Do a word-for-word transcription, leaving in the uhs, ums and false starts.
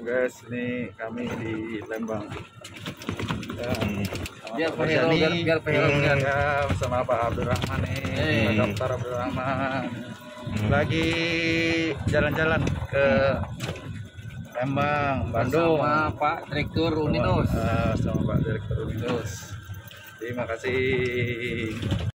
guys, ini kami di Lembang. Ya, biar Pak Hero, biar, biar Pak Hero lihat. ya, bersama Pak Abdurrahman nih, Hey. Pak Dokter Abdurrahman. Lagi jalan-jalan ke Lembang, Bandung. Sama Pak Direktur Unidos. Sama, sama Pak Direktur Unidos. Terima kasih.